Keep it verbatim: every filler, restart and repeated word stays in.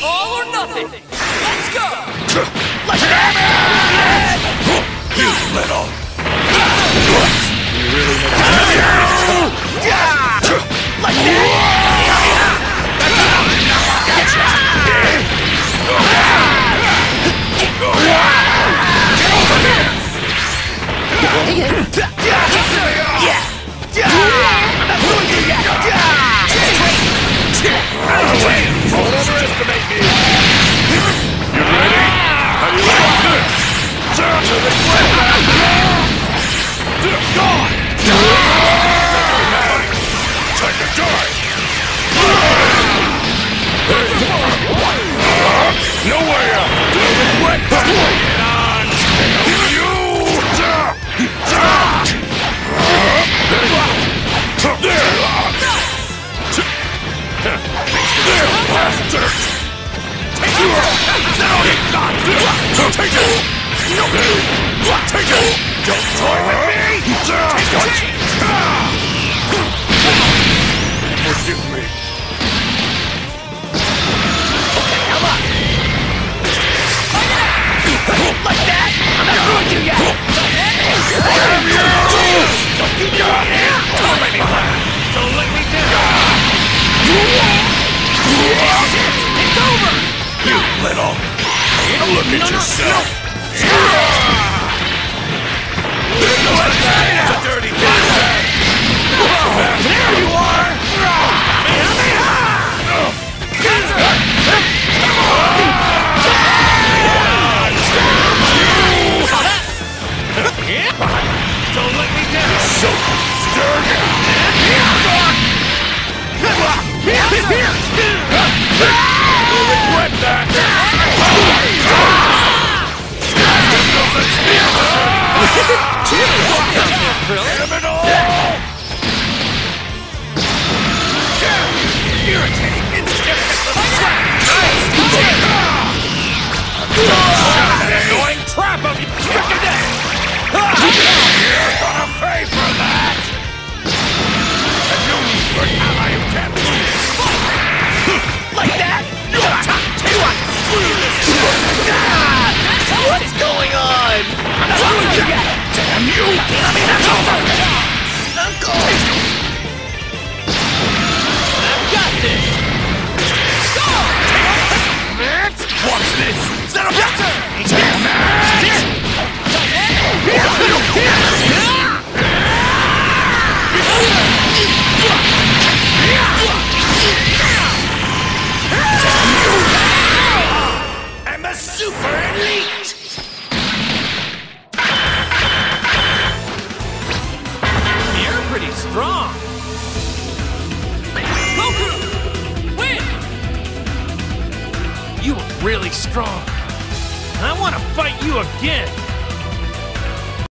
All or nothing! Let's go! Like that! You little... You really make it... Like that! Don't underestimate me! You ready? How do you like this? Turn to the left! Gone! Time to die! No way out! Get on! You! There! Bastard! Take it! Take it! Take it! Don't toy with me! Take it! Forgive me. Okay, how about like that? I'm not going to yet! Damn you! Don't you do it! Don't let me laugh! Don't let me down! It's over! You little... Look at yourself! It's a dirty bastard! There you are! Don't let me down! So sturdy! Regret that! Criminal! Irritating! That annoying crap of you! Look at this! You're gonna pay for that! And no need for an ally who can't lose! Like that? What's going on? I'm not going to yet! Damn you! I mean, that's over! Uncle! I've got this! Go! Matt! Watch this! Set up your turn! Damn Matt! I'm a super elite! You're pretty strong! Goku! Win! You were really strong. I want to fight you again!